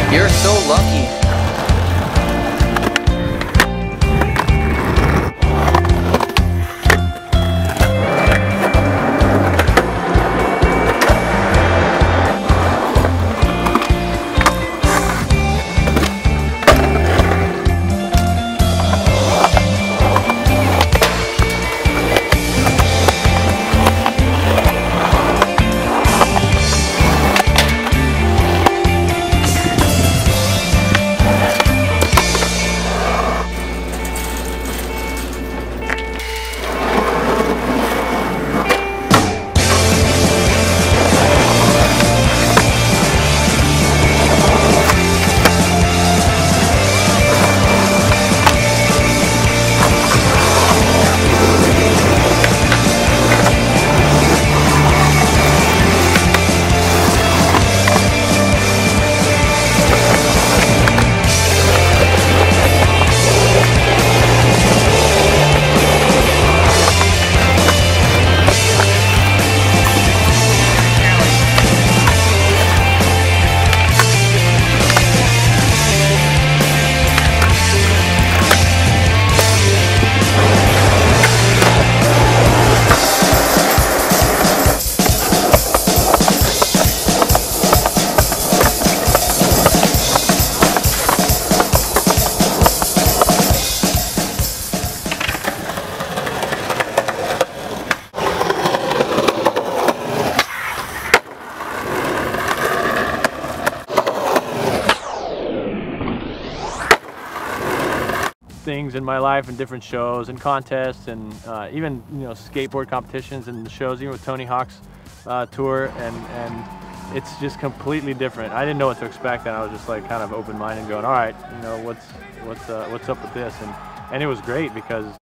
You're so lucky. Things in my life and different shows and contests and even skateboard competitions and shows, even with Tony Hawk's tour, and it's just completely different. I didn't know what to expect, and I was just like kind of open-minded, going, all right, what's up with this, and it was great because